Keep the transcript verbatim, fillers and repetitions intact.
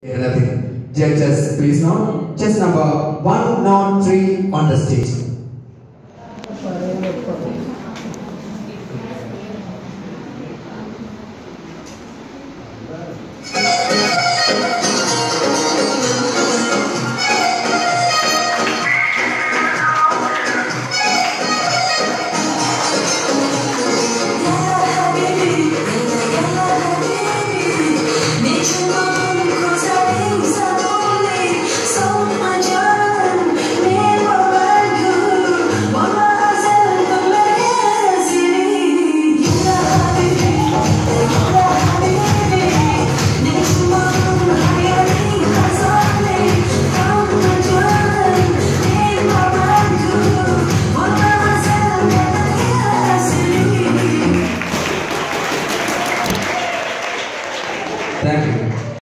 Judges, please note, chess number one oh three on the stage.